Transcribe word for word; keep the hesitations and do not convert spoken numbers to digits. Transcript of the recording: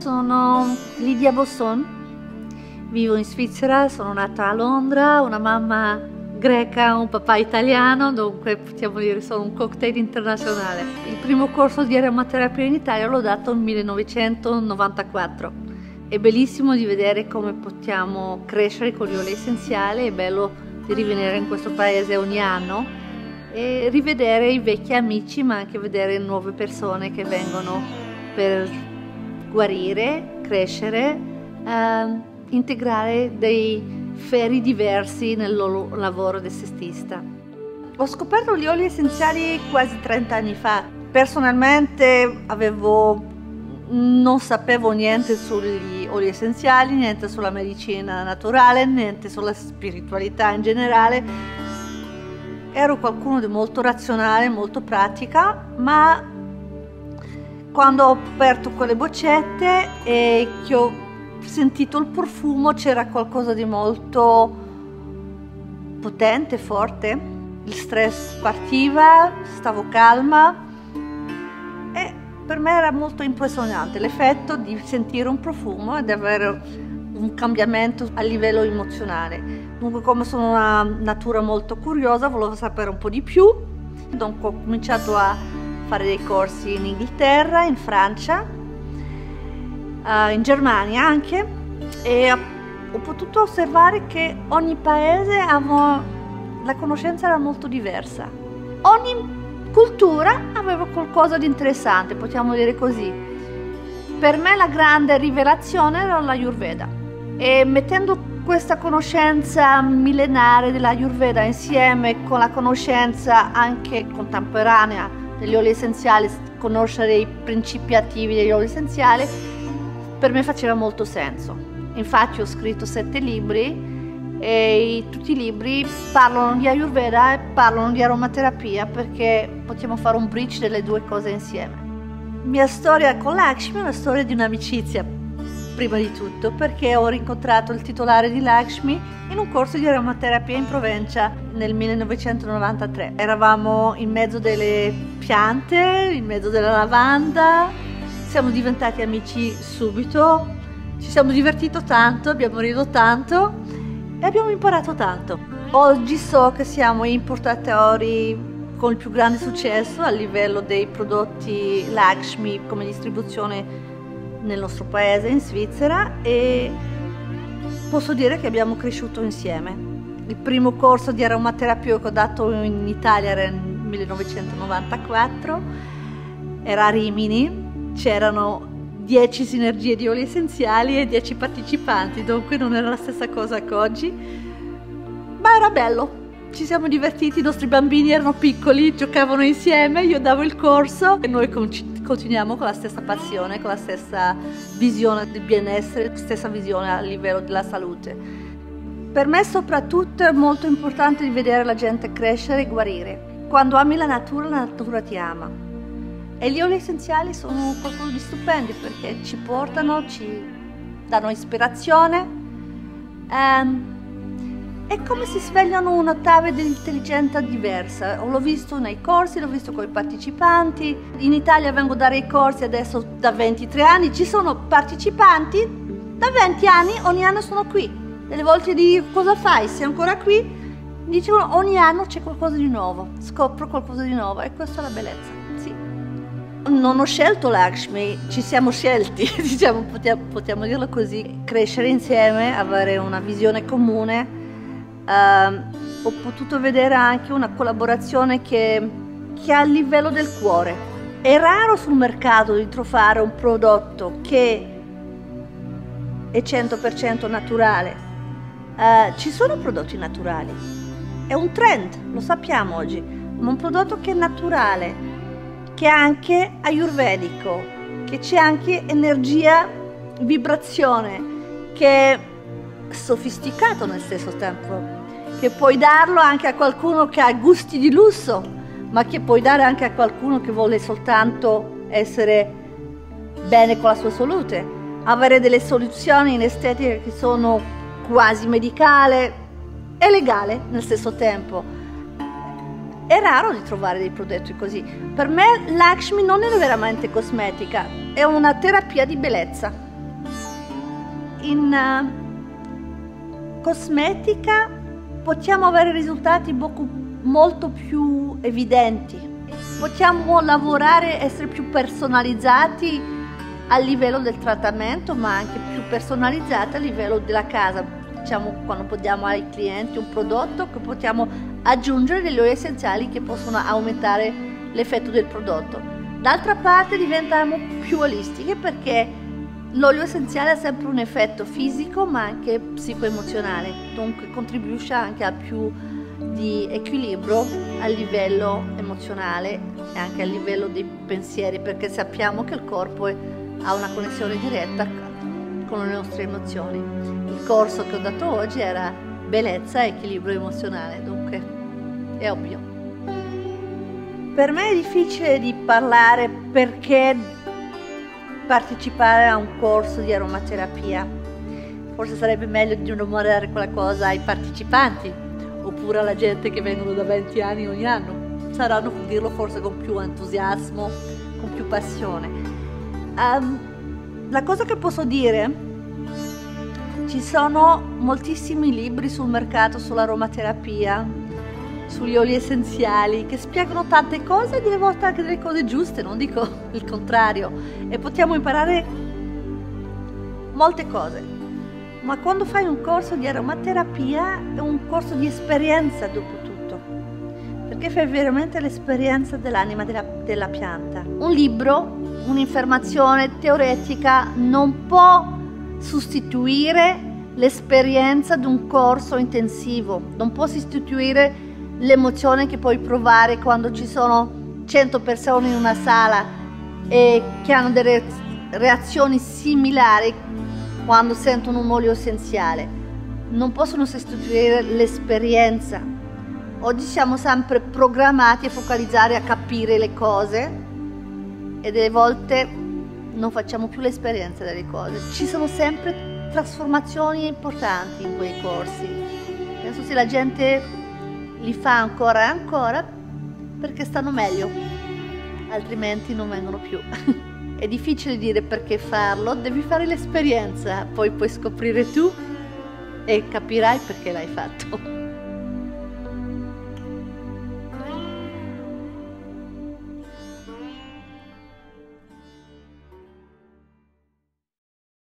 sono Lidia Bosson, vivo in Svizzera, sono nata a Londra, una mamma greca, un papà italiano, dunque possiamo dire sono un cocktail internazionale. Il primo corso di aromaterapia in Italia l'ho dato nel millenovecentonovantaquattro. È bellissimo di vedere come possiamo crescere con gli oli essenziali, è bello di rivenire in questo paese ogni anno e rivedere i vecchi amici, ma anche vedere nuove persone che vengono per guarire, crescere, eh, integrare dei feri diversi nel loro lavoro di estista. Ho scoperto gli oli essenziali quasi trenta anni fa. Personalmente avevo, non sapevo niente sugli oli essenziali, niente sulla medicina naturale, niente sulla spiritualità in generale. Ero qualcuno di molto razionale, molto pratica, ma quando ho aperto quelle boccette e che ho sentito il profumo c'era qualcosa di molto potente, forte. Il stress partiva, stavo calma e per me era molto impressionante l'effetto di sentire un profumo e di avere un cambiamento a livello emozionale. Dunque, come sono una natura molto curiosa, volevo sapere un po' di più. Dunque ho cominciato a fare dei corsi in Inghilterra, in Francia, uh, in Germania anche, e ho potuto osservare che ogni paese aveva, la conoscenza era molto diversa. Ogni cultura aveva qualcosa di interessante, possiamo dire così. Per me la grande rivelazione era l'Ayurveda, e mettendo questa conoscenza millenaria dell'Ayurveda insieme con la conoscenza anche contemporanea degli oli essenziali, conoscere i principi attivi degli oli essenziali, per me faceva molto senso. Infatti ho scritto sette libri e tutti i libri parlano di Ayurveda e parlano di aromaterapia, perché possiamo fare un bridge delle due cose insieme. Mia storia con Lakshmi è una storia di un'amicizia, prima di tutto, perché ho rincontrato il titolare di Lakshmi in un corso di aromaterapia in Provenza nel millenovecentonovantatré. Eravamo in mezzo delle piante, in mezzo della lavanda, siamo diventati amici subito, ci siamo divertito tanto, abbiamo riso tanto e abbiamo imparato tanto. Oggi so che siamo importatori con il più grande successo a livello dei prodotti Lakshmi come distribuzione nel nostro paese, in Svizzera, e posso dire che abbiamo cresciuto insieme. Il primo corso di aromaterapia che ho dato in Italia era nel millenovecentonovantaquattro, era a Rimini, c'erano dieci sinergie di oli essenziali e dieci partecipanti, dunque non era la stessa cosa che oggi, ma era bello. Ci siamo divertiti, i nostri bambini erano piccoli, giocavano insieme, io davo il corso e noi continuiamo con la stessa passione, con la stessa visione del benessere, la stessa visione a livello della salute. Per me soprattutto è molto importante di vedere la gente crescere e guarire. Quando ami la natura, la natura ti ama. E gli oli essenziali sono qualcosa di stupendo perché ci portano, ci danno ispirazione. Um, È come si svegliano un'ottava di intelligenza diversa. L'ho visto nei corsi, l'ho visto con i partecipanti. In Italia vengo a dare i corsi adesso da ventitré anni. Ci sono partecipanti da venti anni, ogni anno sono qui. Delle volte dico: cosa fai? Sei ancora qui? Dicono ogni anno c'è qualcosa di nuovo, scopro qualcosa di nuovo, e questa è la bellezza. Sì. Non ho scelto Lakshmi, ci siamo scelti, diciamo, possiamo, possiamo dirlo così. Crescere insieme, avere una visione comune. Uh, ho potuto vedere anche una collaborazione che, che è a livello del cuore. È raro sul mercato di trovare un prodotto che è cento per cento naturale. Uh, ci sono prodotti naturali, è un trend, lo sappiamo oggi, ma un prodotto che è naturale, che è anche ayurvedico, che c'è anche energia, vibrazione, che è sofisticato nel stesso tempo, che puoi darlo anche a qualcuno che ha gusti di lusso, ma che puoi dare anche a qualcuno che vuole soltanto essere bene con la sua salute, avere delle soluzioni in estetica che sono quasi medicale e legale nel stesso tempo. È raro di trovare dei prodotti così. Per me Lakshmi non è veramente cosmetica, è una terapia di bellezza. in uh, cosmetica possiamo avere risultati molto più evidenti, possiamo lavorare, essere più personalizzati a livello del trattamento, ma anche più personalizzati a livello della casa. Diciamo, quando diamo ai clienti un prodotto, che possiamo aggiungere degli oli essenziali che possono aumentare l'effetto del prodotto. D'altra parte diventiamo più olistiche, perché l'olio essenziale ha sempre un effetto fisico ma anche psicoemozionale, dunque contribuisce anche a più di equilibrio a livello emozionale e anche a livello dei pensieri, perché sappiamo che il corpo è, ha una connessione diretta con le nostre emozioni. Il corso che ho dato oggi era bellezza e equilibrio emozionale, dunque è ovvio. Per me è difficile di parlare perché partecipare a un corso di aromaterapia. Forse sarebbe meglio di domandare qualcosa ai partecipanti oppure alla gente che vengono da venti anni ogni anno. Saranno a dirlo forse con più entusiasmo, con più passione. Um, la cosa che posso dire, ci sono moltissimi libri sul mercato sull'aromaterapia, sugli oli essenziali, che spiegano tante cose e delle volte anche delle cose giuste, non dico il contrario, e possiamo imparare molte cose. Ma quando fai un corso di aromaterapia è un corso di esperienza dopo tutto, perché fai veramente l'esperienza dell'anima della, della pianta. Un libro, un'informazione teoretica non può sostituire l'esperienza di un corso intensivo, non può sostituire l'emozione che puoi provare quando ci sono cento persone in una sala e che hanno delle reazioni similari quando sentono un olio essenziale. Non possono sostituire l'esperienza. Oggi siamo sempre programmati a focalizzare, a capire le cose e delle volte non facciamo più l'esperienza delle cose. Ci sono sempre trasformazioni importanti in quei corsi. Penso se la gente li fa ancora e ancora perché stanno meglio, altrimenti non vengono più. È difficile dire perché farlo, devi fare l'esperienza, poi puoi scoprire tu e capirai perché l'hai fatto.